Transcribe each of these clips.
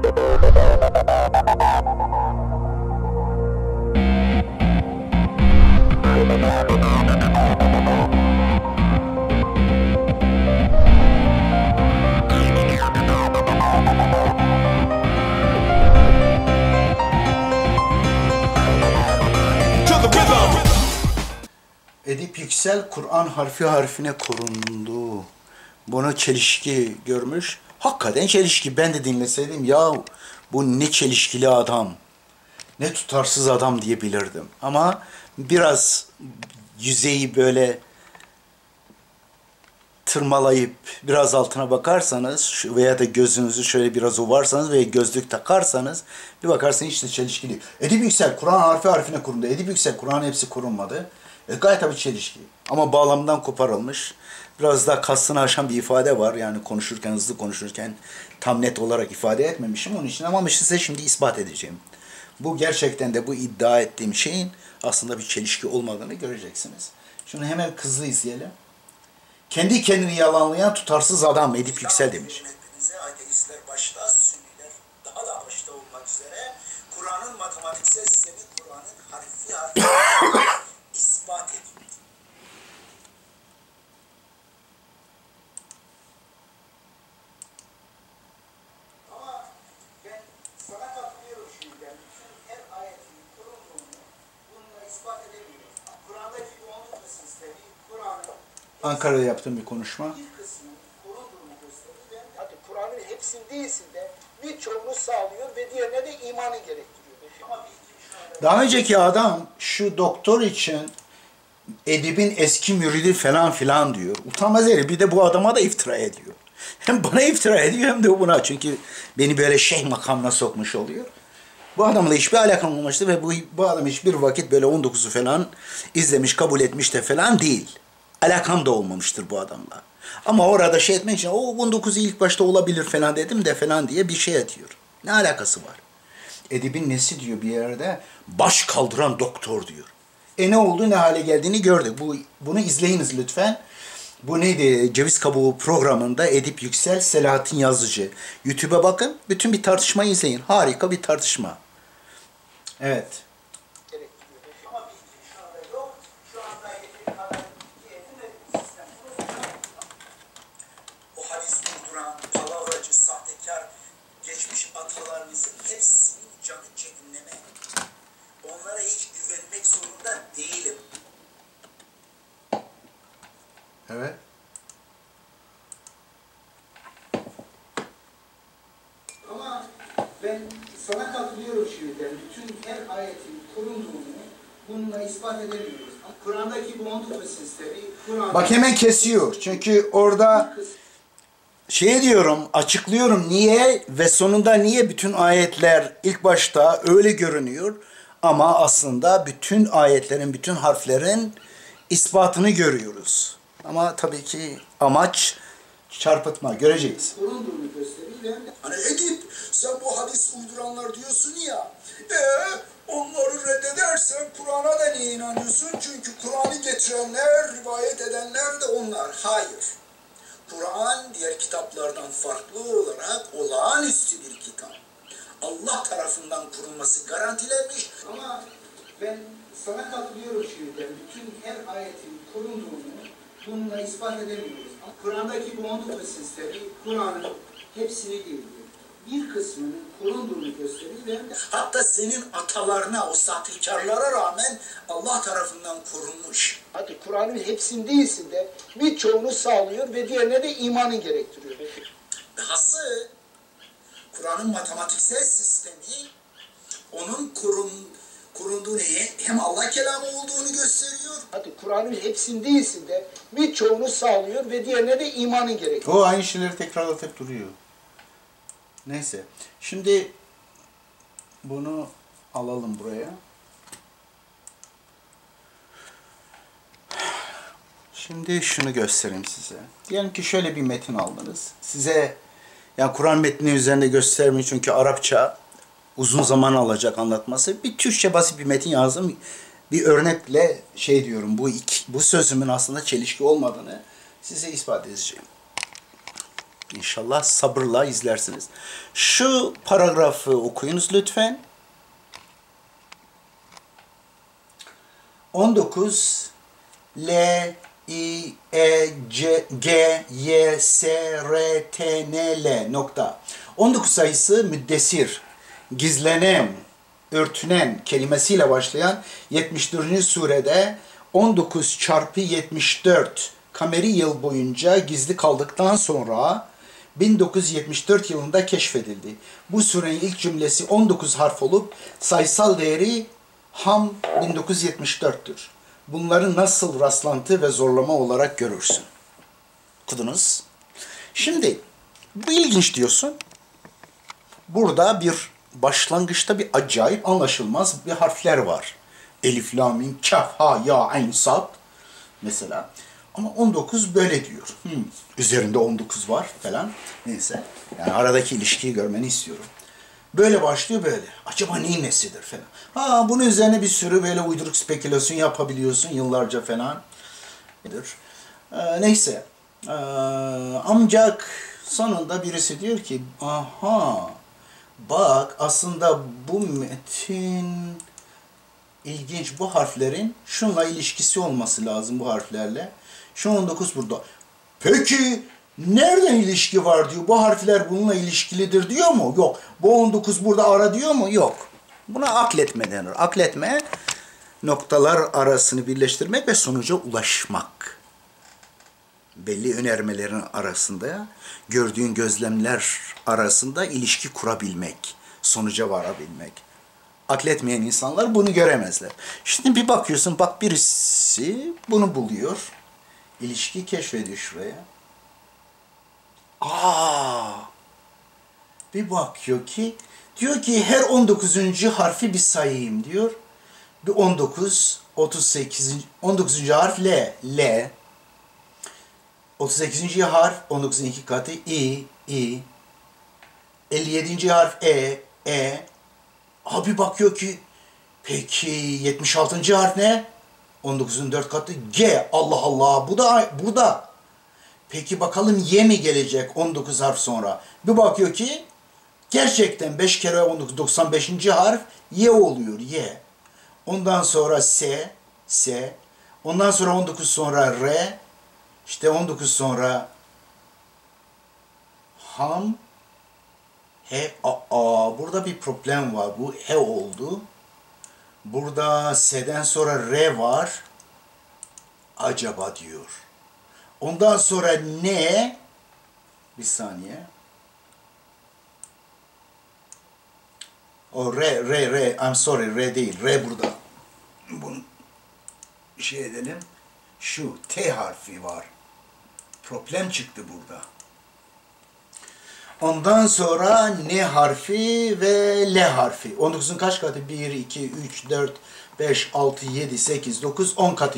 Edip Yüksel, Kur'an harfi harfine korundu. Bunu çelişki görmüş. Hakikaten çelişki. Ben de dinleseydim ya bu ne çelişkili adam, ne tutarsız adam diyebilirdim. Ama biraz yüzeyi böyle tırmalayıp biraz altına bakarsanız veya da gözünüzü şöyle biraz ovarsanız veya gözlük takarsanız bir bakarsınız işte çelişkili. Edip Yüksel, Kur'an harfi harfine korundu. Edip Yüksel, Kur'an'ın hepsi korunmadı. Gayet tabii çelişki. Ama bağlamdan koparılmış. Biraz daha kastını aşan bir ifade var. Yani konuşurken, hızlı konuşurken tam net olarak ifade etmemişim onun için. Ama size şimdi ispat edeceğim. Bu gerçekten de bu iddia ettiğim şeyin aslında bir çelişki olmadığını göreceksiniz. Şunu hemen hızlı izleyelim. Kendi kendini yalanlayan tutarsız adam Edip Yüksel demiş. Ateistler başta, Sünniler daha da başta olmak üzere Kur'an'ın matematiksel sistemi, Kur'an'ın harfi ispat ediyor. Ama ben sana katılıyorum şimdi. Bütün her ayetin kurulduğunu bununla ispat edemiyoruz. Kur'an'daki bu onluk sistemi, Kur'an'ın Ankara'da yaptığım bir konuşma. bir kısmının korunduğunu gösterir. Hadi Kur'an'ın hepsinin değilsin de birçoğunu sağlıyor ve diğerine de imanı gerektiriyor. Ama Daha önceki adam şu doktor için Edip'in eski müridi falan filan diyor. Utanmaz herif. Bir de bu adama da iftira ediyor. Hem bana iftira ediyor hem de buna. Çünkü beni böyle şeyh makamına sokmuş oluyor. Bu adamla hiçbir alakam olmamıştı ve bu adam hiçbir vakit böyle 19'u falan izlemiş, kabul etmiş de falan değil. Alakam da olmamıştır bu adamla. Ama orada şey etmek için o 19'u ilk başta olabilir falan dedim de falan diye bir şey atıyor. Ne alakası var? Edip'in nesi diyor bir yerde? Baş kaldıran doktor diyor. Ne oldu, ne hale geldiğini gördük. Bunu izleyiniz lütfen. Bu neydi? Ceviz Kabuğu programında Edip Yüksel, Selahattin Yazıcı. YouTube'a bakın, bütün bir tartışmayı izleyin. Harika bir tartışma. Evet. ama bilgi şu anda yok. Şu anda yeteri kadar bilgi edinmediğimiz sistem. O hadis uyduran, palavracı, sahtekar, geçmiş atalarımızın hepsinin canı cehenneme. Onlara hiç güvenmek zorunda değilim. Evet. Ama ben sana katılıyorum şimdi. Bütün her ayetin korunduğunu bununla ispat edemiyoruz. Kur'an'daki bu onluk sistemi, Kur'an'da... Bak hemen kesiyor. Çünkü orada şey diyorum, açıklıyorum niye ve sonunda niye bütün ayetler ilk başta öyle görünüyor ama aslında bütün ayetlerin, bütün harflerin ispatını görüyoruz. Ama tabii ki amaç çarpıtma, göreceğiz. Korunduğunu gösteriyor. Hani Edip, sen bu hadis uyduranlar diyorsun ya, onları reddedersen Kur'an'a da niye inanıyorsun? Çünkü Kur'an'ı getirenler, rivayet edenler de onlar. Hayır. Kur'an diğer kitaplardan farklı olarak olağanüstü bir kitap. Allah tarafından kurulması garantilenmiş. Ama ben sana katılıyorum şimdi. Bütün her ayetin korunduğunu bununla ispat edemiyoruz. Kur'an'daki bu onluk sistemi, Kur'an'ın hepsini değil, bir kısmının korunduğunu gösteriyor. Hatta senin atalarına, o sahtekarlara rağmen Allah tarafından korunmuş. Hadi Kur'an'ın hepsinin değilsin de birçoğunu sağlıyor ve diğerine de imanı gerektiriyor. Dahası Kur'an'ın matematiksel sistemi onun korunduğunu hem Allah kelamı olduğunu gösteriyor. Hadi Kur'an'ın hepsinin değilsin de birçoğunu sağlıyor ve diğerine de imanı gerektiriyor. O aynı şeyleri tekrarlatıp duruyor. Neyse. Şimdi bunu alalım buraya. Şimdi şunu göstereyim size. Diyelim ki şöyle bir metin aldınız. Size yani Kur'an metni üzerinde göstermeyin çünkü Arapça uzun zaman alacak anlatması. Bir Türkçe basit bir metin yazdım. Bir örnekle şey diyorum. Bu sözümün aslında çelişki olmadığını size ispat edeceğim. İnşallah sabırla izlersiniz. Şu paragrafı okuyunuz lütfen. 19 L, I, E, C, G, Y, S, R, T, N, L nokta. 19 sayısı müddessir, gizlenen, örtünen kelimesiyle başlayan 74. surede 19 çarpı 74 kameri yıl boyunca gizli kaldıktan sonra 1974 yılında keşfedildi. Bu surenin ilk cümlesi 19 harf olup sayısal değeri ham 1974'tür. Bunları nasıl rastlantı ve zorlama olarak görürsün? Okudunuz. Şimdi bu ilginç diyorsun. Burada bir başlangıçta bir acayip anlaşılmaz bir harfler var. Elif, la, mim, kaf, ha, ya, ayn, sad mesela. Ama 19 böyle diyor. Üzerinde 19 var falan. Neyse. Yani aradaki ilişkiyi görmeni istiyorum. Böyle başlıyor böyle. Acaba neyin nesidir falan. Ha, bunun üzerine bir sürü böyle uyduruk spekülasyon yapabiliyorsun yıllarca falan. Neyse. Ancak sonunda birisi diyor ki aha bak aslında bu metin ilginç, bu harflerin şunla ilişkisi olması lazım bu harflerle. Şu 19 burada. Peki nereden ilişki var diyor. Bu harfler bununla ilişkilidir diyor mu? Yok. Bu 19 burada ara diyor mu? Yok. Buna akletme denir. Akletme noktalar arasını birleştirmek ve sonuca ulaşmak. Belli önermelerin arasında, gördüğün gözlemler arasında ilişki kurabilmek, sonuca varabilmek. Akletmeyen insanlar bunu göremezler. Şimdi bir bakıyorsun, bak birisi bunu buluyor, ilişki keşfediyor şuraya. Bir bakıyor ki, diyor ki her 19. harfi bir sayayım diyor. Bir 19, 38. 19. harf L, L. 38. harf 19'un 2 katı I, I. 57. harf E, E. Abi bakıyor ki peki 76. harf ne? 19'un 4 katı G. Allah Allah, bu da burada. Peki bakalım Y mi gelecek 19 harf sonra? Bir bakıyor ki gerçekten 5 kere 19, 95. harf Y oluyor, Y. Ondan sonra S, S. Ondan sonra 19 sonra R. İşte 19 sonra ham, he, burada bir problem var. Bu he oldu. Burada s'den sonra r var. Acaba diyor. Ondan sonra ne? Bir saniye. O R. I'm sorry, R değil. R burada. Bunu şey edelim. Şu T harfi var. Problem çıktı burada. Ondan sonra N harfi ve L harfi. 19'un kaç katı? 1, 2, 3, 4, 5, 6, 7, 8, 9, 10 katı.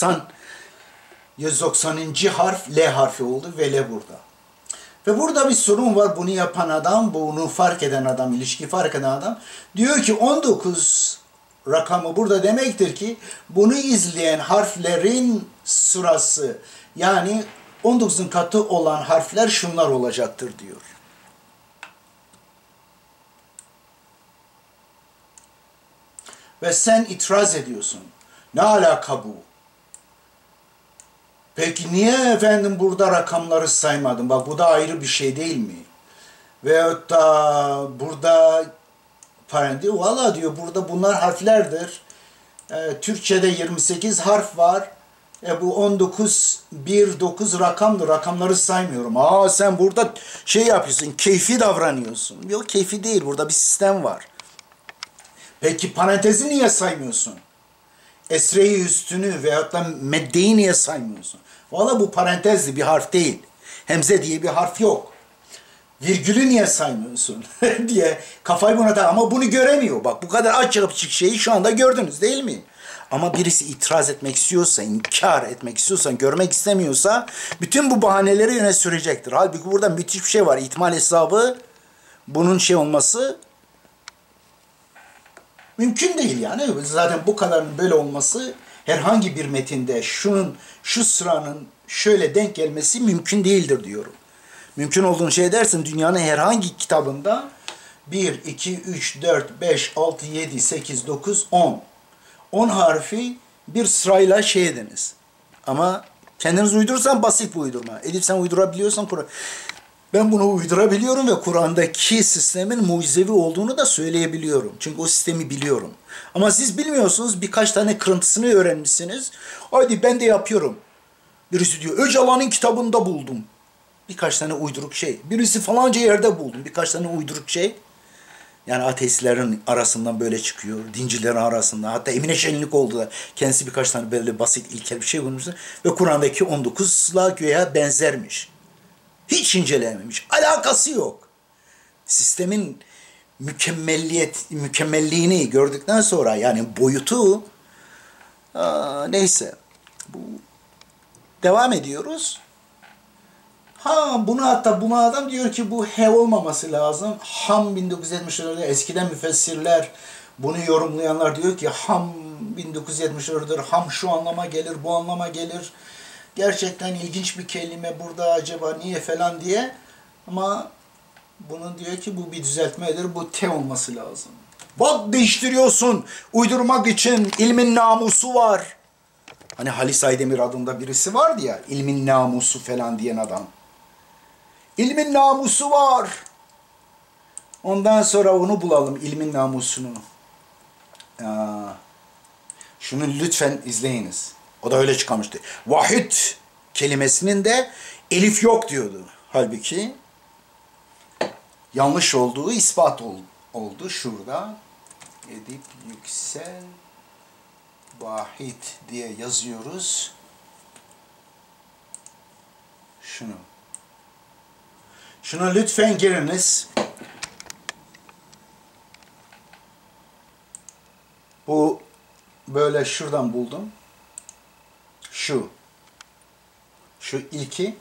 190. harf L harfi oldu ve L burada. Ve burada bir sorun var. Bunu yapan adam, bunu fark eden adam, ilişki fark eden adam diyor ki 19 rakamı burada demektir ki bunu izleyen harflerin sırası, yani 19'un katı olan harfler şunlar olacaktır diyor. Ve sen itiraz ediyorsun. Ne alaka bu? Peki niye efendim burada rakamları saymadın? Bak bu da ayrı bir şey değil mi? Veyahut da burada parantez, valla diyor burada bunlar harflerdir. Türkçe'de 28 harf var. Bu 19, 1, 9 rakamdır. Rakamları saymıyorum. Sen burada şey yapıyorsun, keyfi davranıyorsun. Yok, keyfi değil. Burada bir sistem var. Peki parantezi niye saymıyorsun? Esreyi üstünü veyahut da meddeyi niye saymıyorsun? Valla bu parantezli bir harf değil. Hemze diye bir harf yok. Virgülü niye saymıyorsun diye kafayı buna tak. Ama bunu göremiyor. Bak bu kadar açık şeyi şu anda gördünüz değil mi? Ama birisi itiraz etmek istiyorsa, inkar etmek istiyorsa, görmek istemiyorsa bütün bu bahaneleri öne sürecektir. Halbuki burada müthiş bir şey var. İhtimal hesabı, bunun şey olması mümkün değil yani. Zaten bu kadarın böyle olması herhangi bir metinde şu sıranın şöyle denk gelmesi mümkün değildir diyorum. Mümkün olduğunu şey dersin, dünyanın herhangi kitabında 1, 2, 3, 4, 5, 6, 7, 8, 9, 10. 10 harfi bir sırayla şey ediniz. Ama kendiniz uydurursan basit bir uydurma. Edip sen uydurabiliyorsan Kur'an. Ben bunu uydurabiliyorum ve Kur'an'daki sistemin mucizevi olduğunu da söyleyebiliyorum. Çünkü o sistemi biliyorum. Ama siz bilmiyorsunuz, birkaç tane kırıntısını öğrenmişsiniz. Haydi ben de yapıyorum. Birisi diyor Öcalan'ın kitabında buldum. Birkaç tane uyduruk şey. Birisi falanca yerde buldum. Birkaç tane uyduruk şey. Yani ateistlerin arasından böyle çıkıyor. Dincilerin arasından. Hatta Emine Şenlik oldu da kendisi birkaç tane böyle basit ilkel bir şey bulmuştu. Ve Kur'an'daki 19'la güya benzermiş. Hiç incelememiş. Alakası yok. Sistemin mükemmelliğini gördükten sonra yani boyutu neyse. Bu devam ediyoruz. Bunu hatta buna adam diyor ki bu he olmaması lazım. Ham 1974'de eskiden müfessirler bunu yorumlayanlar diyor ki ham 1974'dür. Ham şu anlama gelir, bu anlama gelir. Gerçekten ilginç bir kelime burada acaba niye falan diye. Ama bunun diyor ki bu bir düzeltmedir. Bu te olması lazım. Bak değiştiriyorsun. Uydurmak için ilmin namusu var. Hani Halis Aydemir adında birisi vardı ya. İlmin namusu falan diyen adam. İlmin namusu var. Ondan sonra onu bulalım. İlmin namusunu. Şunu lütfen izleyiniz. O da öyle çıkarmıştı. Vahid kelimesinin de elif yok diyordu. Halbuki yanlış olduğu ispat oldu şurada. Edip Yüksel Vahid diye yazıyoruz. Şuna lütfen giriniz. Bu böyle şuradan buldum. Şu ilki.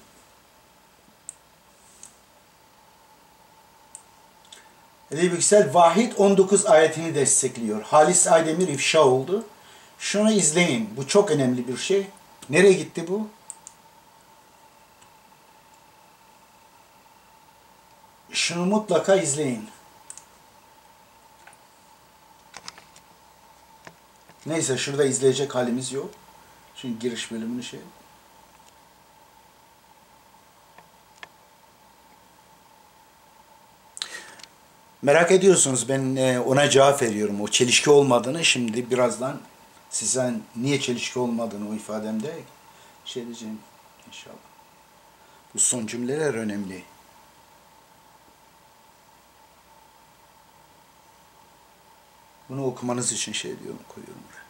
Edip Yüksel Vahid 19 ayetini destekliyor. Halis Aydemir ifşa oldu. Şunu izleyin. Bu çok önemli bir şey. Nereye gitti bu? Şunu mutlaka izleyin. Neyse şurada izleyecek halimiz yok. Çünkü giriş bölümünü şey. Merak ediyorsunuz ben ona cevap veriyorum. O çelişki olmadığını şimdi birazdan size niye çelişki olmadığını o ifademde şey diyeceğim inşallah. Bu son cümleler önemli. Bunu okumanız için şey diyorum, koyuyorum buraya.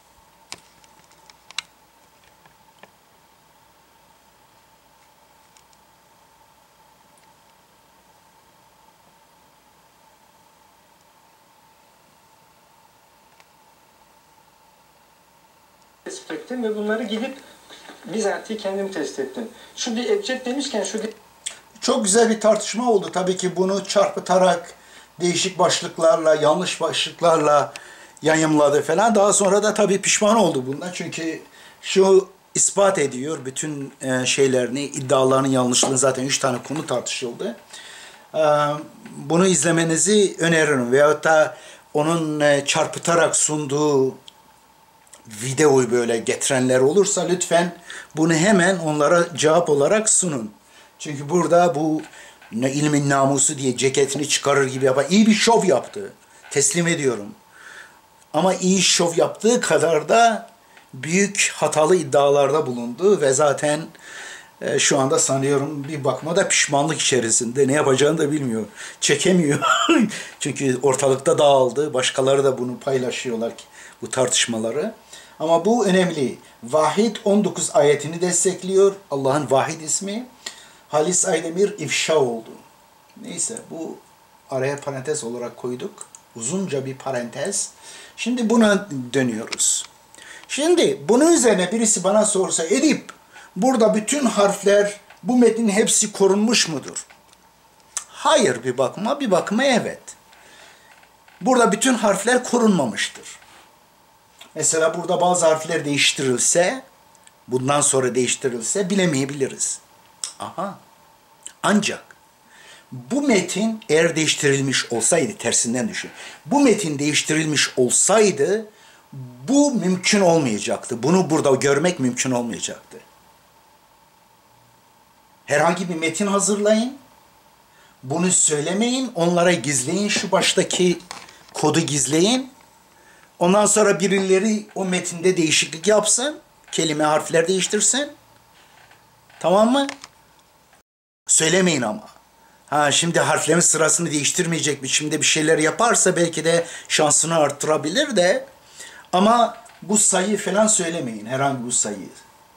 Tespit ettim ve bunları gidip bizatihi kendim test ettim. Şu ebced demişken çok güzel bir tartışma oldu. Tabii ki bunu çarpıtarak değişik başlıklarla, yanlış başlıklarla yayımladı falan. Daha sonra da tabii pişman oldu bundan. Çünkü şu ispat ediyor bütün şeylerini, iddialarının yanlışlığını zaten 3 tane konu tartışıldı. Bunu izlemenizi öneririm. Veyahut da onun çarpıtarak sunduğu videoyu böyle getirenler olursa lütfen bunu hemen onlara cevap olarak sunun. Çünkü burada bu ilmin namusu diye ceketini çıkarır gibi yapar. İyi bir şov yaptı. Teslim ediyorum. Ama iyi şov yaptığı kadar da büyük hatalı iddialarda bulundu ve zaten şu anda sanıyorum bir bakma da pişmanlık içerisinde. Ne yapacağını da bilmiyor. Çekemiyor. Çünkü ortalıkta dağıldı. Başkaları da bunu paylaşıyorlar bu tartışmaları. Ama bu önemli. Vahid 19 ayetini destekliyor. Allah'ın Vahid ismi. Halis Aydemir ifşa oldu. Neyse bu araya parantez olarak koyduk. Uzunca bir parantez. Şimdi buna dönüyoruz. Şimdi bunun üzerine birisi bana sorsa Edip burada bütün harfler bu metnin hepsi korunmuş mudur? Hayır bir bakıma evet. Burada bütün harfler korunmamıştır. Mesela burada bazı harfler değiştirilse, bundan sonra değiştirilse bilemeyebiliriz. Ancak bu metin eğer değiştirilmiş olsaydı, tersinden düşün. Bu metin değiştirilmiş olsaydı bu mümkün olmayacaktı. Bunu burada görmek mümkün olmayacaktı. Herhangi bir metin hazırlayın. Bunu söylemeyin, onlara gizleyin, şu baştaki kodu gizleyin. Ondan sonra birileri o metinde değişiklik yapsın, kelime, harfler değiştirsin. Tamam mı? Söylemeyin ama. Ha, şimdi harflerin sırasını değiştirmeyecek mi? Şimdi bir şeyler yaparsa belki de şansını arttırabilir de. Ama bu sayı falan söylemeyin, herhangi bir sayı.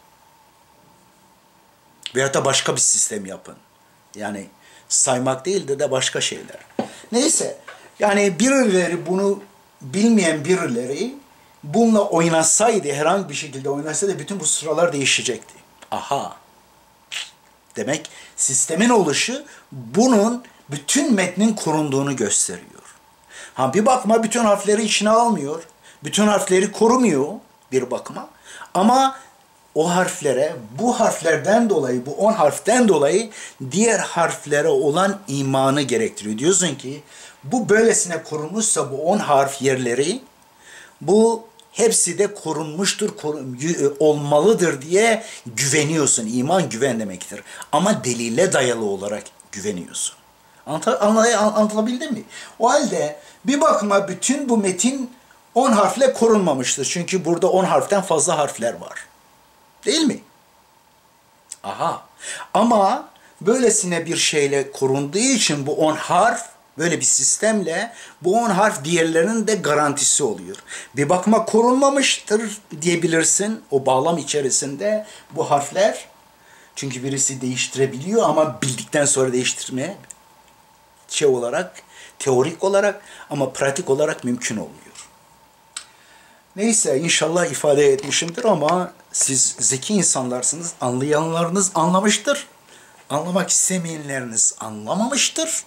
Veyahut da başka bir sistem yapın. Yani saymak değil de başka şeyler. Neyse, yani birileri bunu bilmeyen birileri bununla oynasaydı, herhangi bir şekilde oynasaydı bütün bu sıralar değişecekti. Aha. Demek sistemin oluşu bunun bütün metnin korunduğunu gösteriyor. Ha, bir bakıma bütün harfleri içine almıyor. Bütün harfleri korumuyor bir bakıma. Ama o harflere, bu harflerden dolayı, bu 10 harften dolayı diğer harflere olan imanı gerektiriyor. Diyorsun ki bu böylesine korunmuşsa bu 10 harf yerleri, bu hepsi de korunmuştur, olmalıdır diye güveniyorsun. İman güven demektir. Ama delile dayalı olarak güveniyorsun. Anlatabildim mi? O halde bir bakıma bütün bu metin 10 harfle korunmamıştır. Çünkü burada 10 harften fazla harfler var. Değil mi? Aha. Ama böylesine bir şeyle korunduğu için bu 10 harf, böyle bir sistemle bu 10 harf diğerlerinin de garantisi oluyor. Bir bakıma korunmamıştır diyebilirsin o bağlam içerisinde bu harfler. Çünkü birisi değiştirebiliyor ama bildikten sonra değiştirmeye olarak, teorik olarak ama pratik olarak mümkün olmuyor. Neyse, inşallah ifade etmişimdir ama siz zeki insanlarsınız, anlayanlarınız anlamıştır. Anlamak istemeyenleriniz anlamamıştır.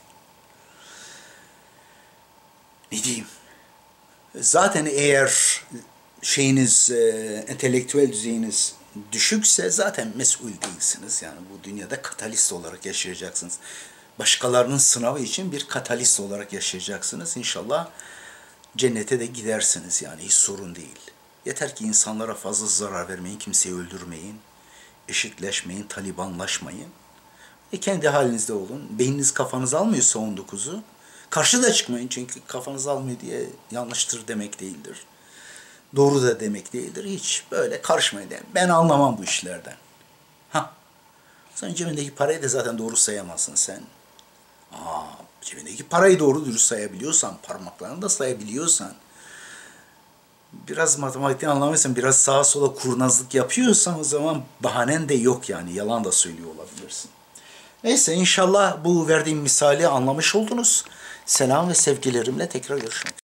Ne diyeyim? Zaten eğer entelektüel düzeyiniz düşükse zaten mesul değilsiniz. Yani bu dünyada katalist olarak yaşayacaksınız. Başkalarının sınavı için bir katalist olarak yaşayacaksınız. İnşallah cennete de gidersiniz, yani hiç sorun değil. Yeter ki insanlara fazla zarar vermeyin, kimseyi öldürmeyin, eşitleşmeyin, talibanlaşmayın. Kendi halinizde olun. Beyniniz kafanız almıyorsa 19'u, karşı da çıkmayın çünkü kafanız almıyor diye yanlıştır demek değildir. Doğru da demek değildir. Hiç böyle karışmayın. Ben anlamam bu işlerden. Sen cebindeki parayı da zaten doğru sayamazsın sen. Cebindeki parayı doğru dürüst sayabiliyorsan, parmaklarını da sayabiliyorsan, biraz matematikten anlamıyorsan, biraz sağa sola kurnazlık yapıyorsan o zaman bahanen de yok yani. Yalan da söylüyor olabilirsin. Neyse, inşallah bu verdiğim misali anlamış oldunuz. Selam ve sevgilerimle tekrar görüşmek üzere.